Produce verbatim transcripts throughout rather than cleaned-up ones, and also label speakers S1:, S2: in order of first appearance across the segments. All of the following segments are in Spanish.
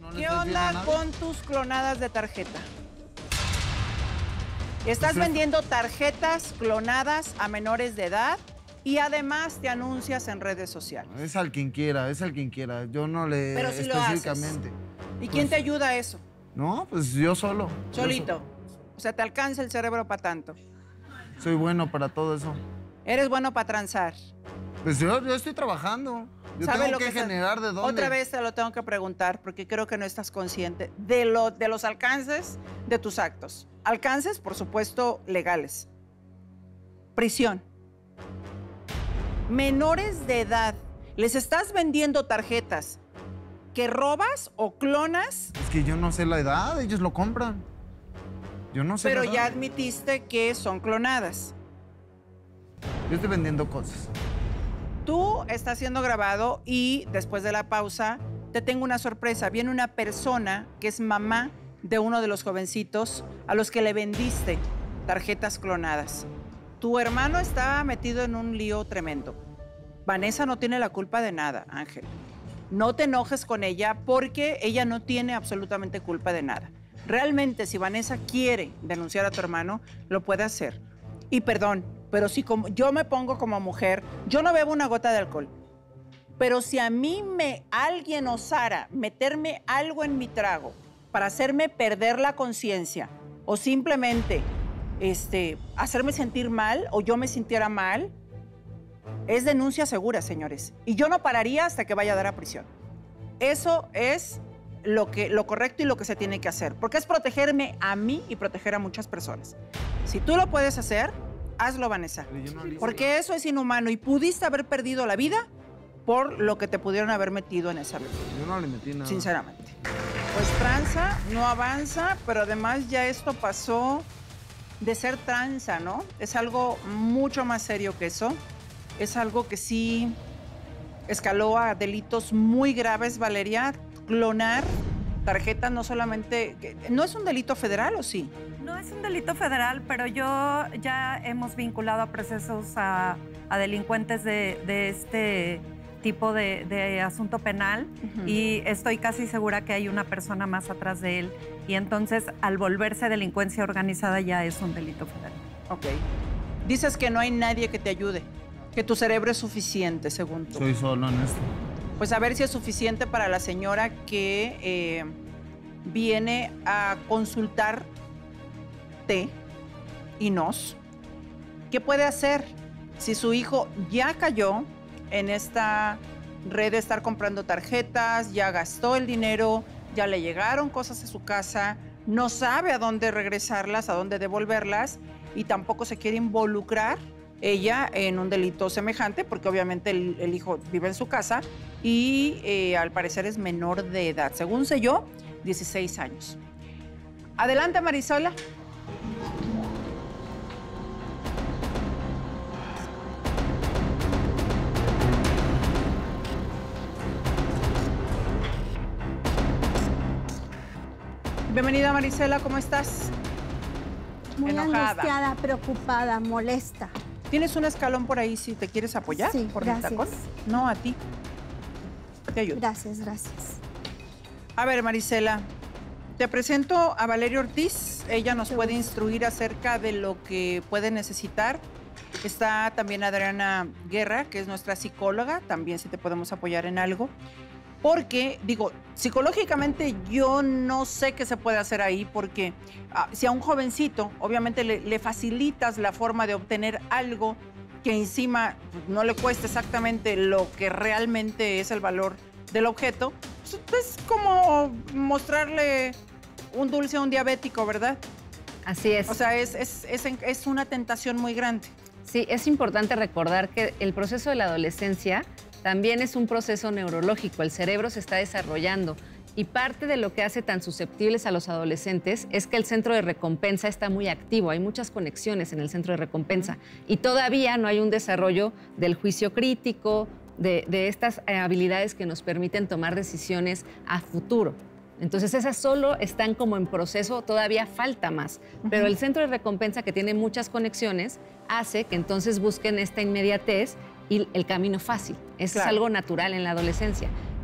S1: No
S2: ¿Qué onda con tus clonadas de tarjeta? Estás
S1: Sí.
S2: vendiendo tarjetas clonadas a menores de edad y además te anuncias en redes sociales.
S1: Es al quien quiera, es al quien quiera. Yo no le
S2: Pero si lo haces.
S1: específicamente.
S2: ¿Y quién
S1: Pues,
S2: te ayuda a eso?
S1: No, pues yo solo. yo
S2: Solito.
S1: solo.
S2: O sea, te alcanza el cerebro para tanto.
S1: Soy bueno para todo eso.
S2: Eres bueno para transar.
S1: Pues yo, yo estoy trabajando. Yo
S2: ¿Sabe
S1: tengo
S2: lo
S1: que,
S2: que se-
S1: generar de dónde.
S2: Otra vez te lo tengo que preguntar porque creo que no estás consciente de, lo, de los alcances de tus actos. Alcances, por supuesto, legales. Prisión. Menores de edad. ¿Les estás vendiendo tarjetas que robas o clonas?
S1: Es que yo no sé la edad, ellos lo compran. Yo no sé
S2: Pero
S1: la
S2: ya
S1: edad.
S2: admitiste que son clonadas.
S1: Yo estoy vendiendo cosas.
S2: Tú estás siendo grabado y después de la pausa te tengo una sorpresa. Viene una persona que es mamá de uno de los jovencitos a los que le vendiste tarjetas clonadas. Tu hermano está metido en un lío tremendo. Vanessa no tiene la culpa de nada, Ángel. No te enojes con ella porque ella no tiene absolutamente culpa de nada. Realmente, si Vanessa quiere denunciar a tu hermano, lo puede hacer. Y perdón, pero si como yo me pongo como mujer, yo no bebo una gota de alcohol. Pero si a mí me alguien osara meterme algo en mi trago para hacerme perder la conciencia o simplemente este, hacerme sentir mal o yo me sintiera mal, es denuncia segura, señores. Y yo no pararía hasta que vaya a dar a prisión. Eso es lo, que, lo correcto y lo que se tiene que hacer, porque es protegerme a mí y proteger a muchas personas. Si tú lo puedes hacer, hazlo, Vanessa,
S1: Pero yo no le hice
S2: porque eso es inhumano y pudiste haber perdido la vida por lo que te pudieron haber metido en esa vida,
S1: Yo no le metí nada.
S2: sinceramente. Pues tranza, no avanza, pero además ya esto pasó de ser tranza, ¿no? Es algo mucho más serio que eso. Es algo que sí escaló a delitos muy graves, Valeria. Clonar tarjetas no solamente... ¿No es un delito federal o sí?
S3: No es un delito federal, pero yo ya hemos vinculado a procesos a, a delincuentes de, de este tipo de, de asunto penal
S2: Ujú.
S3: y estoy casi segura que hay una persona más atrás de él y entonces al volverse delincuencia organizada ya es un delito federal.
S2: Ok. Dices que no hay nadie que te ayude, que tu cerebro es suficiente, según tú.
S1: Soy solo en esto.
S2: Pues a ver si es suficiente para la señora que eh, viene a consultarte y nos. ¿Qué puede hacer si su hijo ya cayó en esta red de estar comprando tarjetas, ya gastó el dinero, ya le llegaron cosas a su casa, no sabe a dónde regresarlas, a dónde devolverlas y tampoco se quiere involucrar ella en un delito semejante, porque obviamente el, el hijo vive en su casa y eh, al parecer es menor de edad. Según sé yo, dieciséis años. Adelante, Marisola. Bienvenida, Marisela, ¿cómo estás?
S4: Muy
S2: Enojada.
S4: angustiada, preocupada, molesta.
S2: ¿Tienes un escalón por ahí si te quieres apoyar?
S4: Sí,
S2: por
S4: gracias.
S2: el tacón. No, a ti. Te ayudo.
S4: Gracias, gracias.
S2: A ver, Marisela, te presento a Valeria Ortiz. Ella nos
S4: Mucho
S2: puede
S4: gusto.
S2: instruir acerca de lo que puede necesitar. Está también Adriana Guerra, que es nuestra psicóloga. También si te podemos apoyar en algo. Porque, digo, psicológicamente yo no sé qué se puede hacer ahí porque ah, si a un jovencito, obviamente le, le facilitas la forma de obtener algo que encima pues, no le cuesta exactamente lo que realmente es el valor del objeto, pues, es como mostrarle un dulce a un diabético, ¿verdad?
S5: Así es.
S2: O sea, es, es, es, es una tentación muy grande.
S5: Sí, es importante recordar que el proceso de la adolescencia también es un proceso neurológico. El cerebro se está desarrollando y parte de lo que hace tan susceptibles a los adolescentes es que el centro de recompensa está muy activo. Hay muchas conexiones en el centro de recompensa y todavía no hay un desarrollo del juicio crítico, de, de estas eh, habilidades que nos permiten tomar decisiones a futuro. Entonces esas solo están como en proceso, todavía falta más. Pero el centro de recompensa, que tiene muchas conexiones, hace que entonces busquen esta inmediatez y el camino fácil. Eso
S2: Claro.
S5: es algo natural en la adolescencia.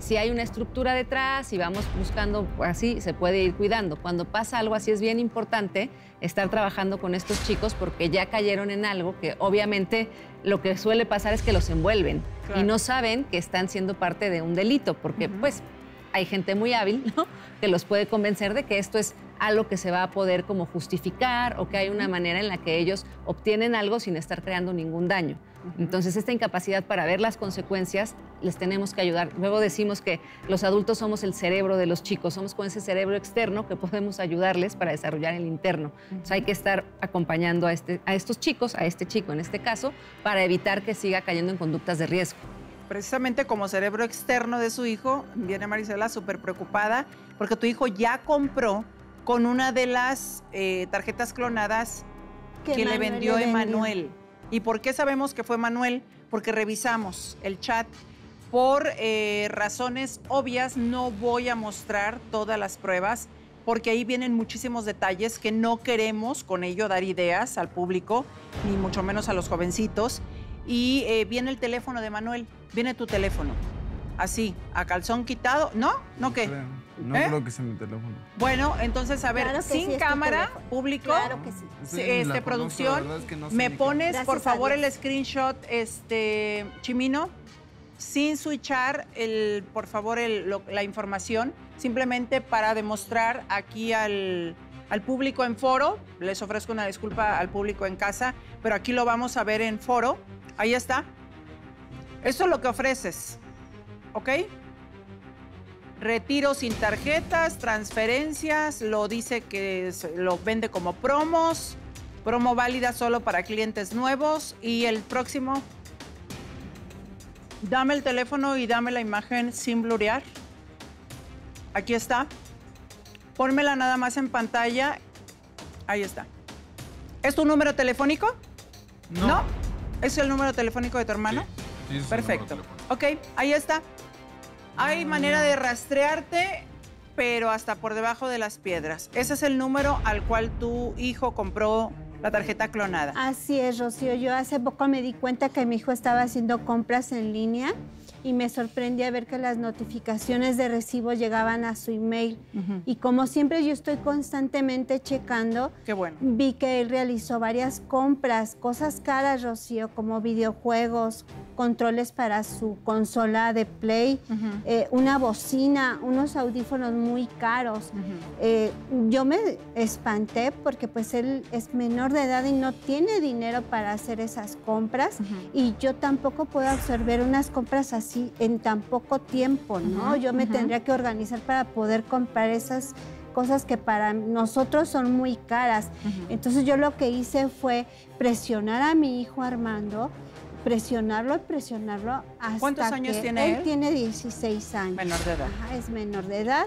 S5: si hay una estructura detrás y vamos buscando, así se puede ir cuidando. Cuando pasa algo así es bien importante estar trabajando con estos chicos porque ya cayeron en algo que obviamente lo que suele pasar es que los envuelven
S2: Claro.
S5: y no saben que están siendo parte de un delito porque uh-huh. pues hay gente muy hábil, ¿no?, que los puede convencer de que esto es algo que se va a poder como justificar o que hay una manera en la que ellos obtienen algo sin estar creando ningún daño. Entonces, esta incapacidad para ver las consecuencias, les tenemos que ayudar. Luego decimos que los adultos somos el cerebro de los chicos, somos con ese cerebro externo que podemos ayudarles para desarrollar el interno. Entonces, hay que estar acompañando a, este, a estos chicos, a este chico en este caso, para evitar que siga cayendo en conductas de riesgo.
S2: Precisamente como cerebro externo de su hijo, viene Marisela súper preocupada porque tu hijo ya compró con una de las eh, tarjetas clonadas que, que le vendió Emanuel. ¿Y por qué sabemos que fue Manuel? Porque revisamos el chat. Por eh, razones obvias no voy a mostrar todas las pruebas porque ahí vienen muchísimos detalles que no queremos con ello dar ideas al público, ni mucho menos a los jovencitos. Y eh, viene el teléfono de Manuel, viene tu teléfono, así, a calzón quitado. ¿No? ¿No qué?
S1: No
S2: ¿Eh?
S1: creo que sea mi teléfono.
S2: Bueno, entonces, a ver,
S4: Claro que
S2: sin
S4: sí, es tu
S2: cámara,
S4: teléfono.
S2: público,
S4: Claro que sí.
S1: Sí,
S2: este,
S1: la conozco,
S2: producción,
S1: la verdad es que no sé
S2: me
S1: ni
S2: pones,
S4: Gracias
S2: por
S4: a
S2: favor,
S4: Dios.
S2: el screenshot, este, Chimino, sin switchar, el, por favor, el, lo- la información, simplemente para demostrar aquí al, al público en foro. Les ofrezco una disculpa al público en casa, pero aquí lo vamos a ver en foro. Ahí está. Esto es lo que ofreces, ¿ok? Retiro sin tarjetas, transferencias, lo dice que se- lo vende como promos, promo válida solo para clientes nuevos y el próximo, dame el teléfono y dame la imagen sin blurear. Aquí está. Pónmela nada más en pantalla. Ahí está. ¿Es tu número telefónico?
S1: No.
S2: ¿Es el número telefónico de tu hermano?
S1: Sí, es el
S2: Perfecto.
S1: número de teléfono.
S2: Ok, ahí está. Hay manera de rastrearte, pero hasta por debajo de las piedras. Ese es el número al cual tu hijo compró la tarjeta clonada.
S4: Así es, Rocío. Yo hace poco me di cuenta que mi hijo estaba haciendo compras en línea y me sorprendí a ver que las notificaciones de recibo llegaban a su email.
S2: Ujú.
S4: Y como siempre yo estoy constantemente checando,
S2: Qué bueno.
S4: vi que él realizó varias compras, cosas caras, Rocío, como videojuegos, controles para su consola de Play,
S2: Ujú.
S4: eh, una bocina, unos audífonos muy caros.
S2: Ujú.
S4: Eh, yo me espanté porque pues él es menor de edad y no tiene dinero para hacer esas compras.
S2: Ujú.
S4: Y yo tampoco puedo absorber unas compras así en tan poco tiempo, ¿no?
S2: Ujú,
S4: Yo me
S2: ujú.
S4: tendría que organizar para poder comprar esas cosas que para nosotros son muy caras.
S2: Ujú.
S4: Entonces yo lo que hice fue presionar a mi hijo Armando, presionarlo y presionarlo hasta
S2: ¿Cuántos años
S4: que
S2: tiene él?
S4: Él tiene dieciséis años.
S2: Menor de edad.
S4: Ajá, es menor de edad.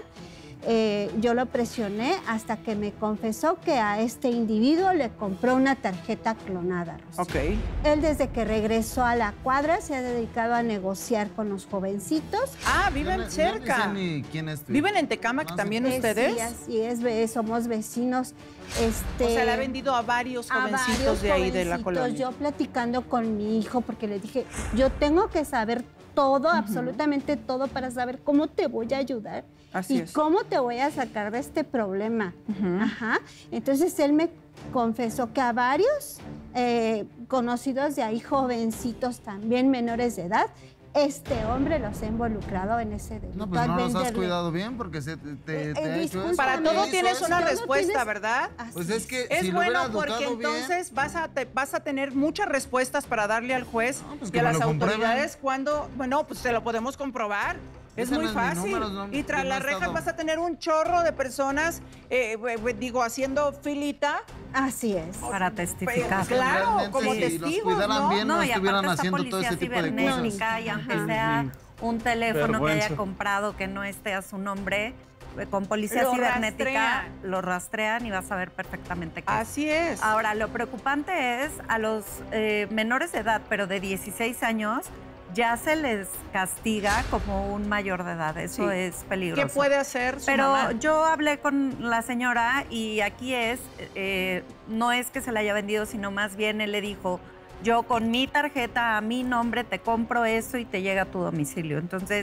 S4: Eh, yo lo presioné hasta que me confesó que a este individuo le compró una tarjeta clonada, Rocío.
S2: Ok.
S4: Él desde que regresó a la cuadra se ha dedicado a negociar con los jovencitos.
S2: Ah,
S1: Yo
S2: viven
S1: no- yo
S2: cerca.
S1: no sé ni quién es tu
S2: ¿Viven
S1: hijo.
S2: en Tecámac
S1: No sé.
S2: también
S4: Eh,
S2: ustedes?
S4: Sí, así es, ve- somos vecinos. Este,
S2: O sea, le ha vendido a varios
S4: a
S2: jovencitos
S4: varios
S2: de ahí de la
S4: jovencitos.
S2: colonia.
S4: Yo platicando con mi hijo porque le dije, yo tengo que saber todo, absolutamente todo para saber cómo te voy a ayudar
S2: Así
S4: y
S2: es.
S4: cómo te voy a sacar de este problema.
S2: Ujú.
S4: Ajá. Entonces él me confesó que a varios eh, conocidos de ahí, jovencitos también menores de edad, este hombre los ha involucrado en ese delito.
S1: No, pues
S4: al
S1: no los has
S4: venderle.
S1: cuidado bien porque se te, te-
S4: Eh,
S1: te
S4: eh,
S1: ha hecho eso.
S2: Para
S4: discúlpame,
S2: todo
S1: Te
S2: tienes
S1: hizo
S2: una
S1: eso.
S4: Todo
S2: respuesta,
S4: tienes-
S2: ¿verdad?
S4: Así
S1: Pues es que
S2: Es
S1: si lo
S2: bueno
S1: hubiera
S2: porque
S1: educado bien,
S2: entonces vas a, te- vas a tener muchas respuestas para darle al juez
S1: No, pues
S2: y
S1: que
S2: a
S1: me
S2: las
S1: lo comprueben.
S2: autoridades cuando, bueno, pues se lo podemos comprobar. Es
S1: Déjame
S2: muy
S1: mis
S2: fácil.
S1: números, no-
S2: y tras
S1: que no
S2: las
S1: he
S2: rejas
S1: estado.
S2: vas a tener un chorro de personas, eh, eh, eh, digo, haciendo filita.
S4: Así es.
S3: Para testificar.
S2: Pero, claro,
S1: realmente,
S2: como
S1: si los
S2: testigos,
S1: cuidaran
S2: ¿no?
S1: bien, no,
S3: No, y
S1: estuvieran
S3: aparte esta
S1: haciendo todo
S3: policía
S1: ese tipo de cosas.
S3: cibernética, y aunque
S6: Ajá.
S3: sea un teléfono
S6: Vergüenza.
S3: que haya comprado que no esté a su nombre, eh, con policía
S2: Lo
S3: cibernética
S2: rastrean.
S3: lo rastrean y vas a ver perfectamente qué es.
S2: Así es.
S3: Ahora, lo preocupante es a los eh, menores de edad, pero de dieciséis años, ya se les castiga como un mayor de edad. Eso
S2: Sí.
S3: es peligroso.
S2: ¿Qué puede hacer su
S3: Pero
S2: mamá?
S3: yo hablé con la señora y aquí es, eh, no es que se la haya vendido, sino más bien él le dijo, yo con mi tarjeta a mi nombre te compro eso y te llega a tu domicilio. Entonces,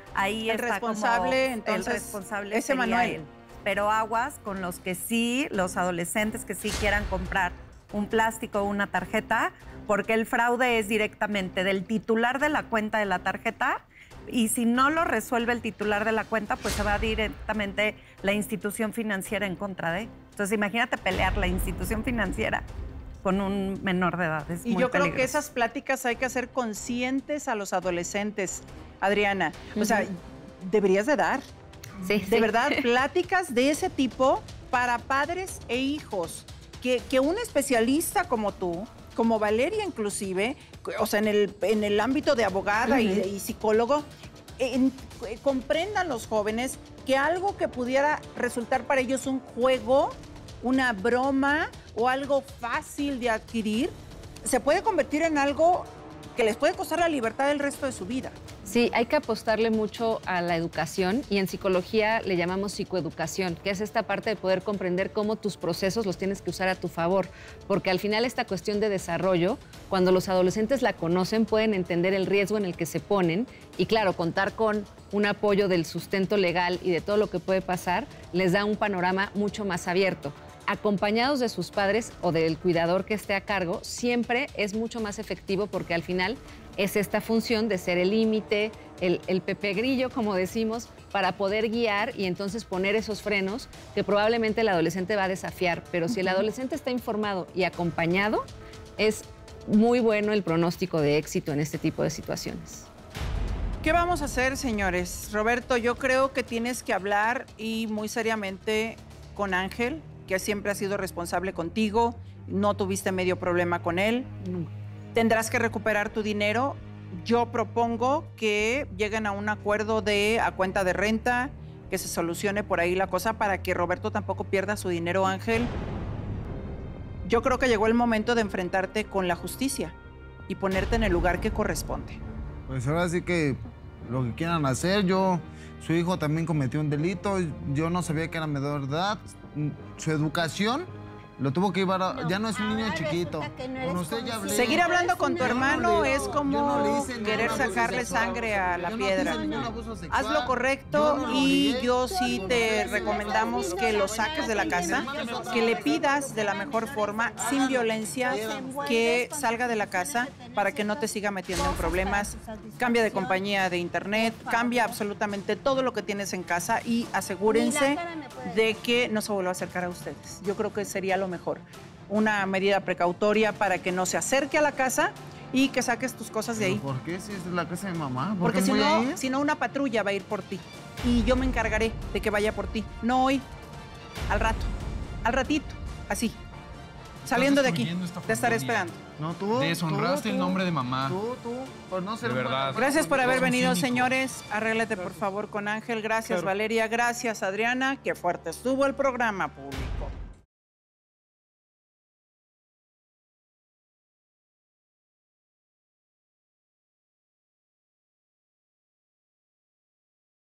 S3: ahí
S2: El
S3: está
S2: responsable,
S3: como,
S2: entonces,
S3: el responsable
S2: ese
S3: sería
S2: Manuel.
S3: él. Pero aguas con los que sí, los adolescentes que sí quieran comprar un plástico o una tarjeta, porque el fraude es directamente del titular de la cuenta de la tarjeta, y si no lo resuelve el titular de la cuenta, pues se va directamente la institución financiera en contra de. Entonces imagínate pelear la institución financiera con un menor de edad. Es
S2: Y
S3: muy
S2: yo creo que
S3: peligroso.
S2: esas pláticas hay que hacer conscientes a los adolescentes, Adriana. O sea, deberías de dar,
S5: Sí,
S2: de
S5: sí.
S2: verdad, pláticas de ese tipo para padres e hijos. Que, que un especialista como tú, como Valeria inclusive, o sea, en el, en el ámbito de abogada y, y psicólogo, en- eh, comprendan los jóvenes que algo que pudiera resultar para ellos un juego, una broma o algo fácil de adquirir, se puede convertir en algo que les puede costar la libertad el resto de su vida.
S5: Sí, hay que apostarle mucho a la educación y en psicología le llamamos psicoeducación, que es esta parte de poder comprender cómo tus procesos los tienes que usar a tu favor, porque al final esta cuestión de desarrollo, cuando los adolescentes la conocen, pueden entender el riesgo en el que se ponen y claro, contar con un apoyo del sustento legal y de todo lo que puede pasar, les da un panorama mucho más abierto. Acompañados de sus padres o del cuidador que esté a cargo, siempre es mucho más efectivo porque al final es esta función de ser el límite, el, el pepe grillo, como decimos, para poder guiar y entonces poner esos frenos que probablemente el adolescente va a desafiar. Pero si el adolescente está informado y acompañado, es muy bueno el pronóstico de éxito en este tipo de situaciones.
S2: ¿Qué vamos a hacer, señores? Roberto, yo creo que tienes que hablar y muy seriamente con Ángel, que siempre ha sido responsable contigo, no tuviste medio problema con él. Tendrás que recuperar tu dinero. Yo propongo que lleguen a un acuerdo de a cuenta de renta, que se solucione por ahí la cosa para que Roberto tampoco pierda su dinero, Ángel. Yo creo que llegó el momento de enfrentarte con la justicia y ponerte en el lugar que corresponde.
S1: Pues ahora sí que lo que quieran hacer, yo, su hijo también cometió un delito, yo no sabía que era menor de edad, su educación lo tuvo que llevar a,
S4: No,
S1: ya no es un niño
S4: ahora
S1: chiquito.
S4: resulta que no
S1: Con
S4: eres
S1: usted ya hablé.
S4: consciente.
S2: Seguir hablando con tu
S1: Yo no
S2: hermano
S1: le-
S2: es
S1: yo
S2: como
S1: no le hice ningún
S2: querer
S1: abuso
S2: sacarle
S1: sexual.
S2: sangre a la
S1: Yo no
S2: piedra.
S1: hice ningún abuso sexual.
S2: Haz lo correcto
S1: Yo no lo
S2: y
S1: obligué.
S2: yo sí te recomendamos que lo saques de la casa, que le pidas de la mejor forma, sin violencia, que salga de la casa para que no te siga metiendo en problemas. Cambia de compañía de internet, cambia absolutamente todo lo que tienes en casa y asegúrense de que no se vuelva a acercar a ustedes. Yo creo que sería lo mejor. Una medida precautoria para que no se acerque a la casa y que saques tus cosas de ahí.
S1: ¿Por qué si es la casa de mamá? ¿Por
S2: Porque
S1: qué
S2: si
S1: voy a
S2: no,
S1: ir?
S2: si no, una patrulla va a ir por ti. Y yo me encargaré de que vaya por ti. No hoy, al rato, al ratito, así. Saliendo de aquí,
S6: destruyendo esta
S2: te estaré
S6: familia.
S2: esperando.
S1: No, tú.
S6: Deshonraste
S1: tú,
S6: el
S1: tú,
S6: nombre de mamá.
S1: Tú, tú, por no ser
S6: De verdad.
S2: Gracias por haber
S6: Eres un
S2: venido,
S6: cínico.
S2: señores. Arréglate, por favor, con Ángel. Gracias,
S1: Claro.
S2: Valeria. Gracias, Adriana. Qué fuerte estuvo el programa público.